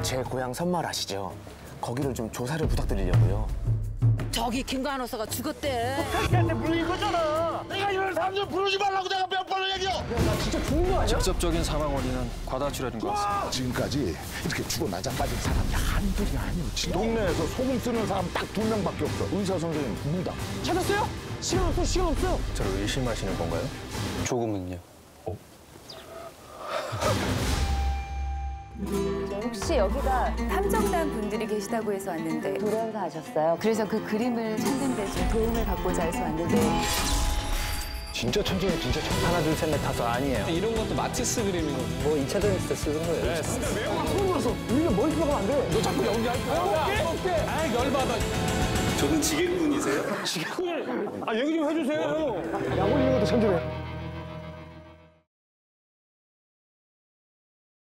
제 고향 선마을 아시죠? 거기를 좀 조사를 부탁드리려고요. 저기 김관호사가 죽었대. 자기한테 물린 거잖아. 내가 이런 사람들 부르지 말라고 내가 몇 번을 얘기해. 나 진짜 죽는 거 아니야? 직접적인 사망 원인은 과다출혈인 것 같습니다. 지금까지 이렇게 죽어 나자빠진 사람이 한둘이 아니었지. 동네에서 소금 쓰는 사람 딱 2명밖에 없어. 의사 선생님 무당. 찾았어요? 시간 없어, 시간 없어. 저를 의심하시는 건가요? 조금은요. 혹시 여기가 탐정단 분들이 계시다고 해서 왔는데 돌연사 하셨어요. 그래서 그 그림을 찾는 데 좀 도움을 받고자 해서 왔는데 진짜 천재네, 진짜 천재. 하나, 둘, 셋, 넷, 다섯 아니에요. 이런 것도 마티스 그림이거든요. 뭐 2차 대전 때 쓰는 거예요. 네. 우리는 머리 들어가면 안 돼. 너 자꾸 연기할 거야. 어깨. 아, 열받아. 저는 지게꾼이세요? 아 얘기 좀 해주세요. 약 올리는 것도 천재네.